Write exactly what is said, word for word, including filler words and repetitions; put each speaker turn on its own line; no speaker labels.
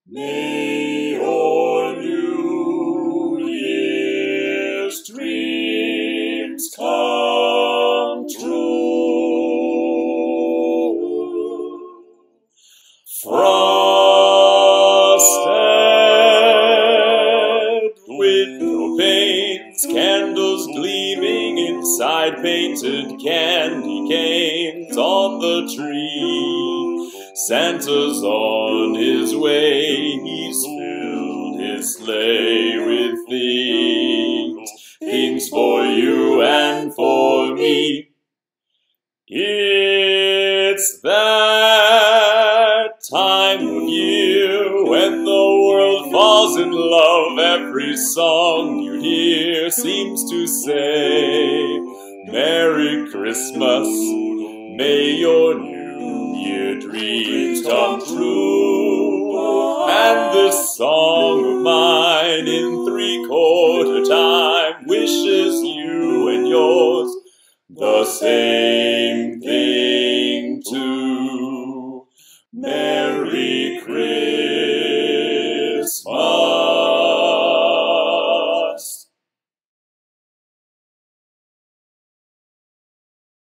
May your New Year's dreams come true. Frosted window panes, candles gleaming inside painted candy canes on the tree. Santa's on his way, he's filled his sleigh with things, things for you and for me. It's that time of year when the world falls in love. Every song you hear seems to say, Merry Christmas, may your New Year dreams come true. And this song of mine in three-quarter time wishes you and yours the same.